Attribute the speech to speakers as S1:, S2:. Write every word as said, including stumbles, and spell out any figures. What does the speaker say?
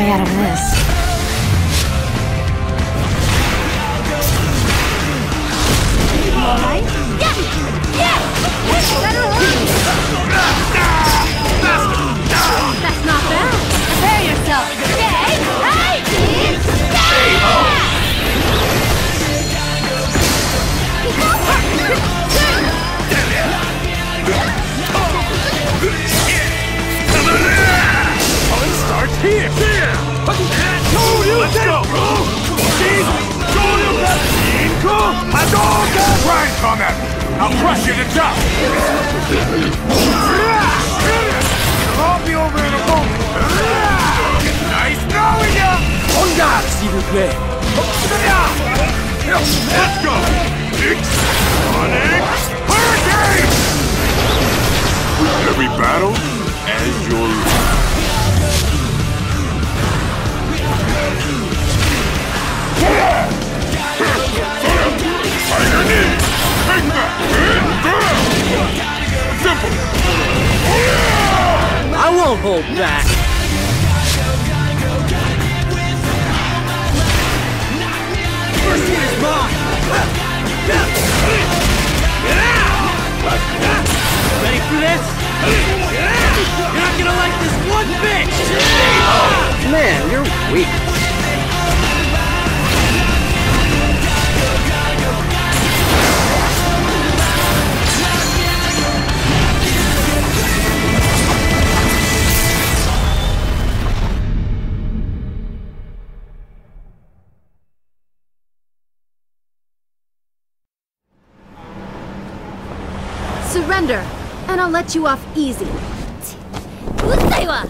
S1: way out of this.
S2: Alright? Yeah! Yeah! Better hurry! That's not bad! Prepare yourself! Stay! Hey!
S3: Fun starts here! Here! Let's go! Try and come at me! I'll crush you to dust! I'll be over in a moment! Nice knowing ya!
S4: En garde, s'il vous plaît.
S3: Let's go! Sonic Hurricane! Every battle as your life. Tiger knee! Take that! Simple!
S4: I won't hold back. Mercy is mine! Ready for this? You're not gonna like this one bit! Man, you're weak.
S2: Surrender, and I'll let you off easy.
S1: うっさいわ